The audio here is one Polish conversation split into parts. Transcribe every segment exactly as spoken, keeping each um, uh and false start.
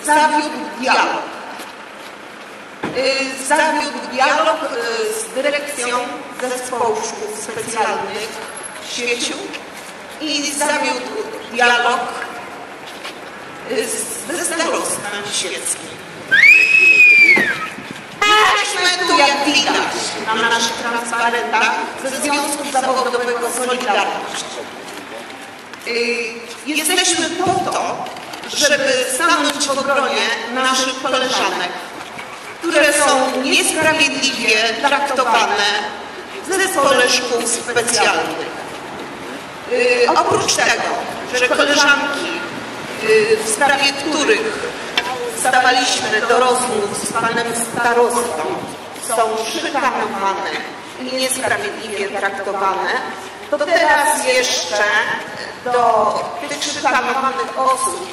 zawiódł dialog. Zawiódł dialog z dyrekcją zespołu szkół specjalnych w Świeciu i zawiódł dialog ze starostwem świeckim. Jesteśmy tu, jak widać, na naszych transparentach ze Związku Zawodowego Solidarność. Jesteśmy po to, żeby stanąć w obronie naszych koleżanek, które są niesprawiedliwie traktowane w zespole szkół specjalnych. Yy, oprócz tego, że koleżanki, yy, w sprawie których stawaliśmy do rozmów z panem starostą, są szykanowane i niesprawiedliwie traktowane, to teraz jeszcze do tych szykanowanych osób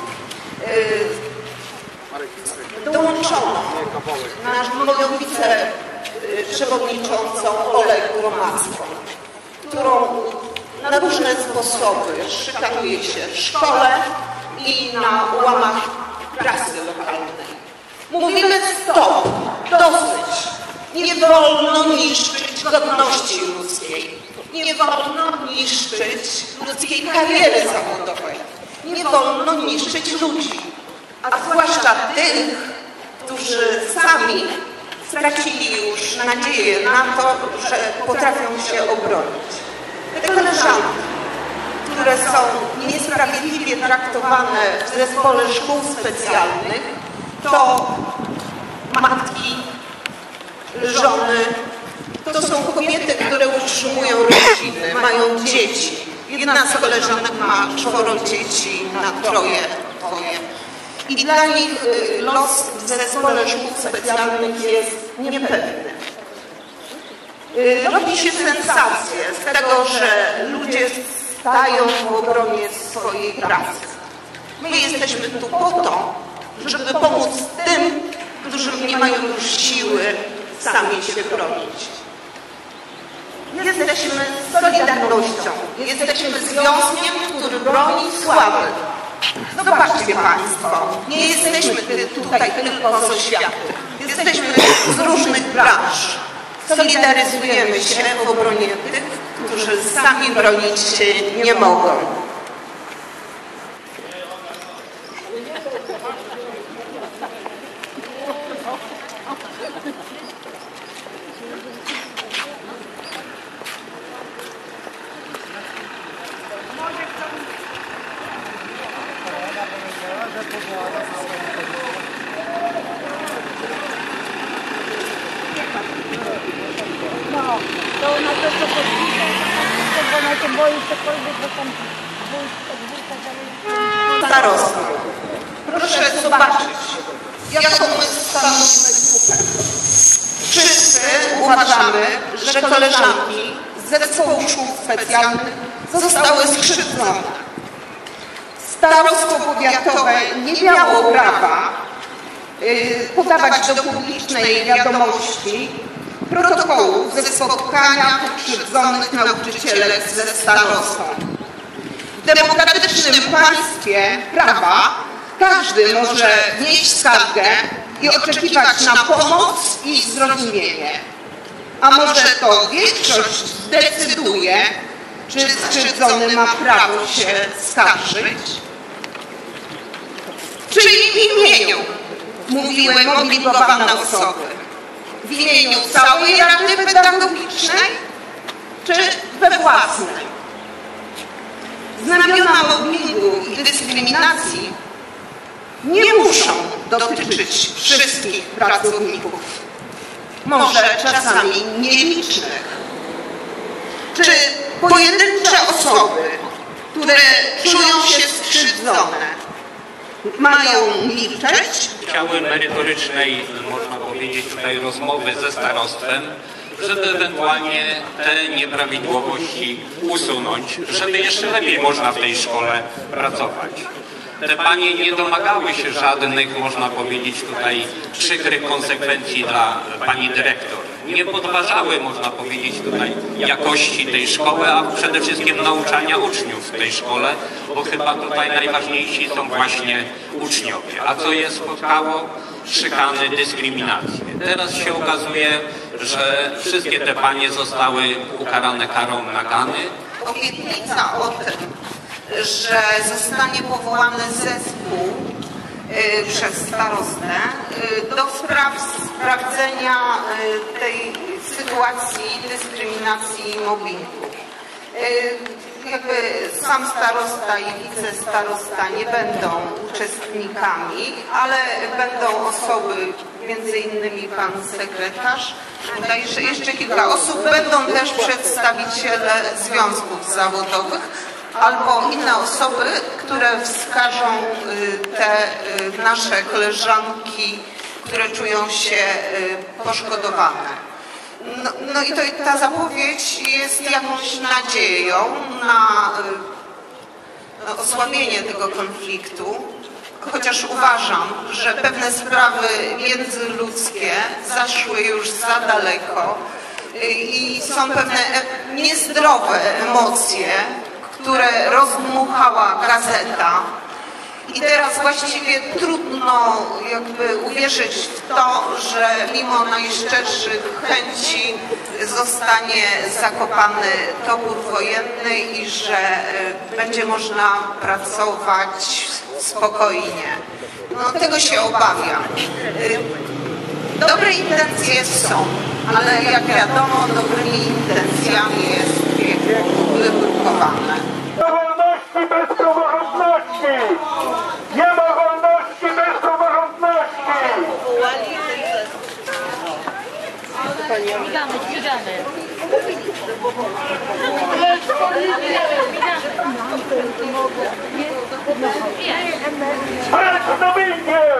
yy, dołączono moją wiceprzewodniczącą Olę Gromadzką, którą na różne sposoby szykanuje się w szkole i na łamach prasy lokalnej. Mówimy stop, dosyć. Nie wolno niszczyć godności ludzkiej. Nie wolno niszczyć ludzkiej kariery zawodowej. Nie wolno niszczyć ludzi, a zwłaszcza tych, którzy sami stracili już nadzieję na to, że potrafią się obronić. Te koleżanki, które są niesprawiedliwie traktowane w zespole szkół specjalnych, to matki, żony, to są kobiety, które utrzymują rodziny, mają dzieci. Jedna z koleżanek ma czworo dzieci na troje, dwoje. I dla nich los w zespole szkół specjalnych jest niepewny. Robi się sensację z tego, że ludzie stają w obronie swojej pracy. My jesteśmy tu po to, żeby pomóc tym, którzy nie mają już siły sami się bronić. Jesteśmy Solidarnością, jesteśmy związkiem, który broni słaby. Zobaczcie Państwo, nie jesteśmy tutaj tylko z oświaty, jesteśmy z różnych branż. Solidaryzujemy się w obronie tych, którzy sami bronić się nie mogą. No, to ona to co podpisze, bo ona się boi cokolwiek, bo tam dwójka Starosta, proszę zobaczyć, jaką my stanowimy grupę. Wszyscy uważamy, że koleżanki z zespołu szkół specjalnych zostały skrzywdzone. Starostwo powiatowe nie miało prawa y, podawać do publicznej wiadomości protokołów ze spotkania pokrzywdzonych nauczycielek ze starostą. W demokratycznym państwie prawa każdy może wnieść skargę i oczekiwać na pomoc i zrozumienie. A może to większość zdecyduje, czy skrzywdzony ma prawo się skarżyć? W czyim imieniu mówiły mobilizowane osoby? W imieniu całej Rady Pedagogicznej, czy we własnej? Znamiona mobbingu i dyskryminacji nie muszą dotyczyć wszystkich pracowników, może czasami nielicznych. Czy pojedyncze osoby, które czują się skrzywdzone, mają milczeć? Chciałem merytorycznej, można powiedzieć tutaj, rozmowy ze starostwem, żeby ewentualnie te nieprawidłowości usunąć, żeby jeszcze lepiej można w tej szkole pracować. Te panie nie domagały się żadnych, można powiedzieć tutaj, przykrych konsekwencji dla pani dyrektor. nie podważały, można powiedzieć, tutaj jakości tej szkoły, a przede wszystkim nauczania uczniów w tej szkole, bo chyba tutaj najważniejsi są właśnie uczniowie. A co je spotkało? Szykany, dyskryminację. Teraz się okazuje, że wszystkie te panie zostały ukarane karą nagany. Obietnica o tym, że zostanie powołany zespół y, przez starostę y, do spraw sprawdzenia y, tej sytuacji dyskryminacji i mobbingu. Y, jakby sam starosta i wicestarosta nie będą uczestnikami, ale będą osoby, między innymi pan sekretarz, bodajże jeszcze kilka osób, będą też przedstawiciele związków zawodowych albo inne osoby, które wskażą te nasze koleżanki, które czują się poszkodowane. No, no i to, ta zapowiedź jest jakąś nadzieją na, na osłabienie tego konfliktu, chociaż uważam, że pewne sprawy międzyludzkie zaszły już za daleko i są pewne niezdrowe emocje, które rozdmuchała gazeta. I teraz właściwie trudno jakby uwierzyć w to, że mimo najszczerszych chęci zostanie zakopany topór wojenny i że będzie można pracować spokojnie. No, tego się obawiam. Dobre intencje są, ale jak wiadomo, dobrymi intencjami jest piekło wybrukowane. Wolności bez praworządności! Nie ma wolności bez praworządności! Zbigamy, zbigamy. Precz do winien!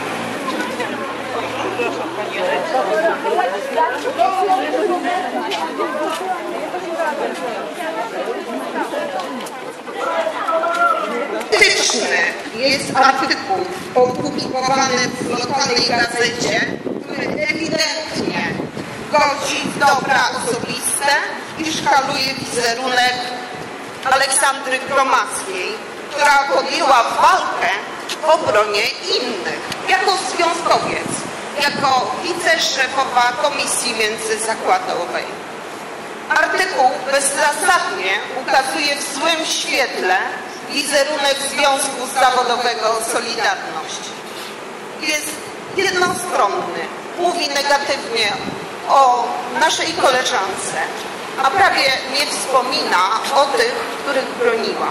Krytyczny jest artykuł opublikowany w lokalnej gazecie, który ewidentnie godzi w dobra osobiste i szkaluje wizerunek Aleksandry Gromackiej, która podjęła walkę w obronie innych, jako związkowiec, jako wiceszefowa Komisji Międzyzakładowej. Artykuł bezzasadnie ukazuje w złym świetle wizerunek Związku Zawodowego Solidarność. Jest jednostronny, mówi negatywnie o naszej koleżance, a prawie nie wspomina o tych, których broniła.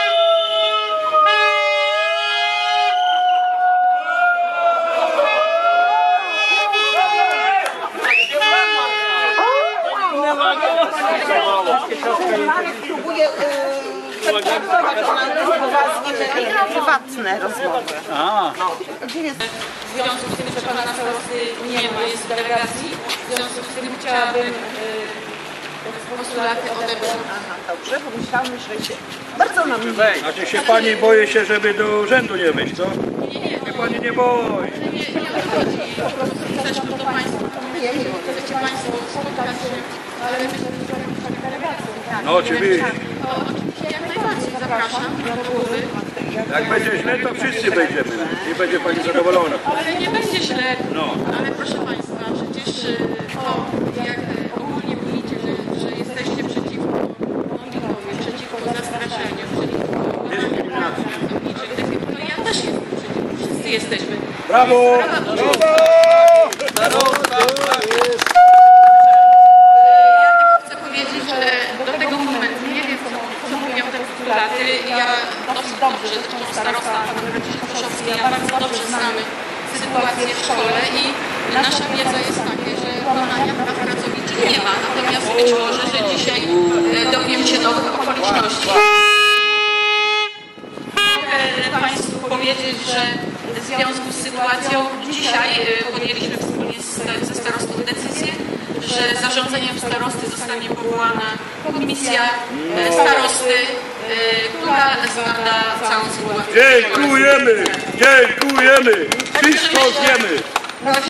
Próbuję przetraktować prywatne rozmowy. Gdzie jest? W związku z tym, że pana starosty nie ma, jest w delegacji, w związku z tym chciałabym postulaty odebrać. Aha, dobrze, bo myślałam, że się bardzo nam nie. Znaczy się pani boi się, żeby do urzędu nie wejść, co? Nie, nie, Nie pani nie boi. nie, nie chodzi. Po prostu chcesz do państwa. Chcecie państwo spotkać się, ale myślę, że to jest taka delegacja. No oczywiście. To oczywiście jak najbardziej zapraszam do głowy. Jak będzie źle, to wszyscy będziemy. I będzie pani zadowolona. Ale nie będzie źle. No. Ale proszę państwa, przecież to jak ogólnie mówicie, że, że jesteście przeciwko mobbingowi, przeciwko zastraszeniu, przeciwko Dyskryminacji. to ja też jestem przeciwko. Wszyscy jesteśmy. Brawo! Brawo! Ja tylko chcę powiedzieć, że do tego momentu nie wiem, co, co mówią te postulaty. Ja dosyć dobrze, zresztą starosta pan Koszowski, ja bardzo dobrze znamy sytuację w szkole i nasza wiedza jest taka, że łamania praw pracowniczych nie ma. Natomiast być może, że dzisiaj dowiem się nowych okoliczności. Mogę państwu powiedzieć, że w związku z sytuacją dzisiaj podjęliśmy wspólnie ze starostą decyzję, że zarządzeniem starosty zostanie powołana komisja starosty, która zbada całą sytuację. Dziękujemy! Dziękujemy! Wszystko wiemy! Proszę